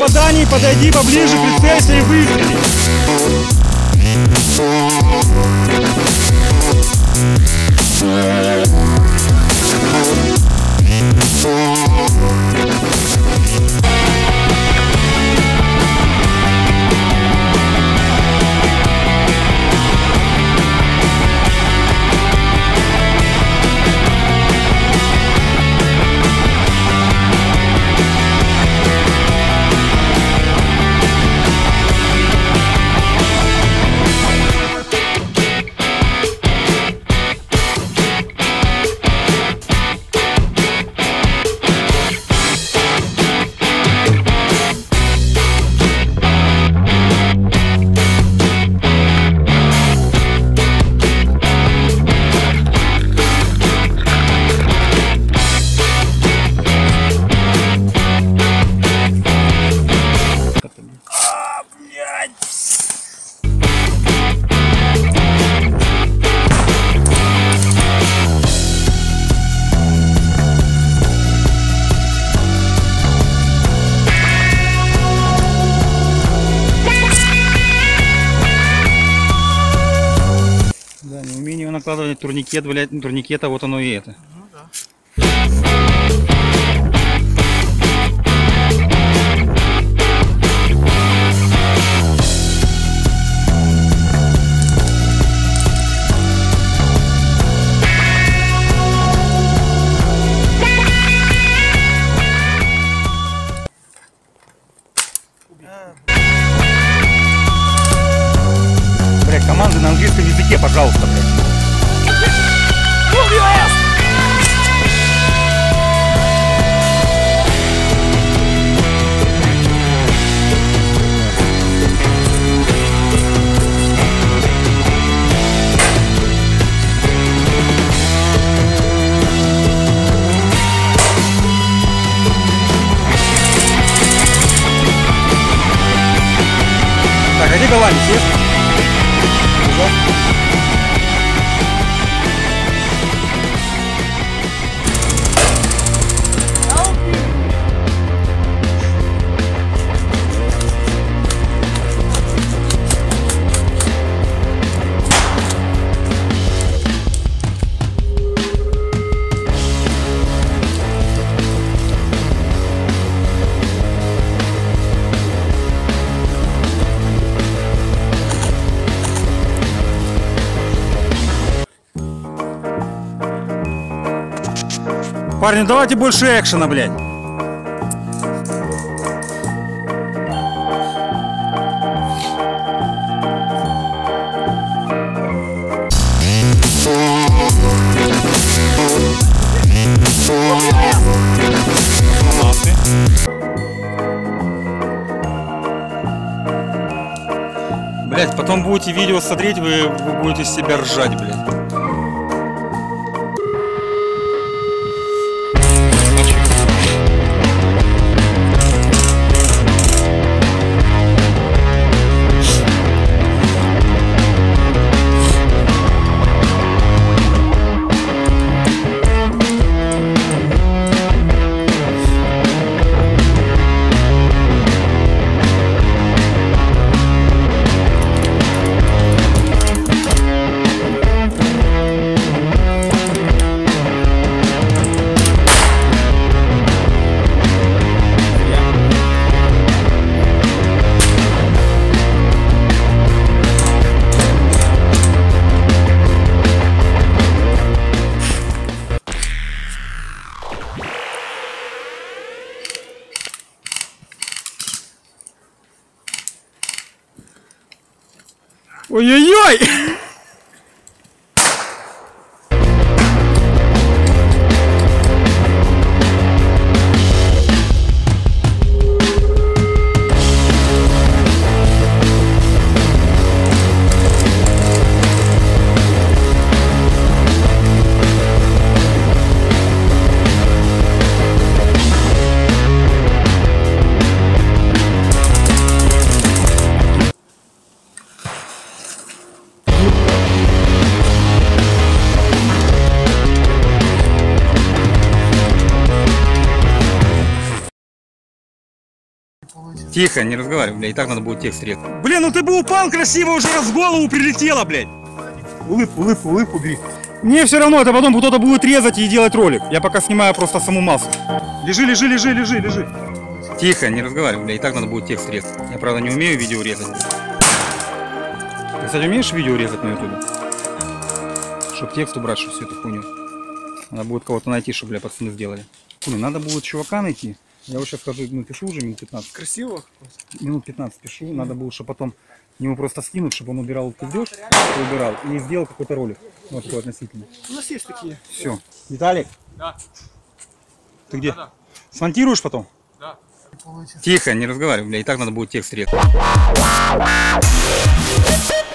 заданий подойди поближе, прицелься и выстрели. Накладывание турникет, блядь, турникета, вот оно и это. Ну да. Блядь, команды на английском языке, пожалуйста, блядь. Так, иди головами, съешь? Парни, давайте больше экшена, блядь. Блядь, потом будете видео смотреть, вы будете с себя ржать, блядь. Ой-ой-ой! Тихо, не разговаривай, бля, и так надо будет текст резать. Блин, ну ты бы упал красиво, уже раз в голову прилетело, блядь. Улыбку бери. Мне все равно, это потом кто-то будет резать и делать ролик. Я пока снимаю просто саму массу. Лежи. Тихо, не разговаривай, бля, и так надо будет текст резать. Я, правда, не умею видео резать. Ты, кстати, умеешь видео резать на ютубе? Чтоб текст убрать, чтобы всю эту хуйню. Надо будет кого-то найти, чтобы, бля, пацаны сделали. Блин, надо будет чувака найти. Я вот сейчас скажу, ну, пишу уже минут 15. Красиво? Минут 15 пишу. Надо будет, чтобы потом ему просто скинуть, чтобы он убирал пиздеж, убирал и сделал какой-то ролик. Вот такой относительно. У нас есть такие. Все. Виталик? Да. Ты где? Да. Смонтируешь потом? Да. Тихо, не разговаривай, бля, и так надо будет текст резать.